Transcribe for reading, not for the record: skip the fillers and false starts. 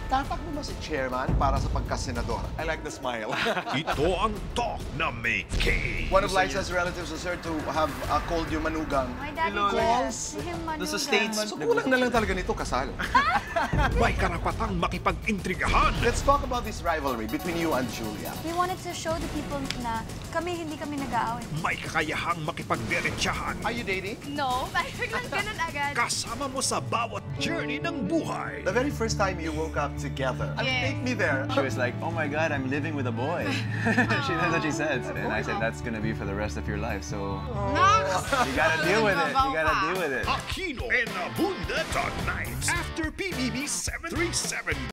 Tatakbo ba si chairman para sa pagkasenador? I like the smile. Ito ang talk na may K. One of Liza's relatives was heard to have called you manugang. My daddy Calls? him Manugang. Sa States. So kulang na lang talaga nito kasal. May karapatang makipag-intrigahan. Let's talk about this rivalry between you and Julia. We wanted to show the people na hindi kami nag-aaway. May kakayahang makipagderetsyahan. Are you dating? No, biglang ganun agad. Kasama mo sa bawat journey ng buhay. The very first time you woke up together, take me there. She was like, oh my God, I'm living with a boy. That's what she said. And I said, that's gonna be for the rest of your life. So you gotta deal with it. You gotta deal with it. Aquino and Abunda tonight after PBB 737.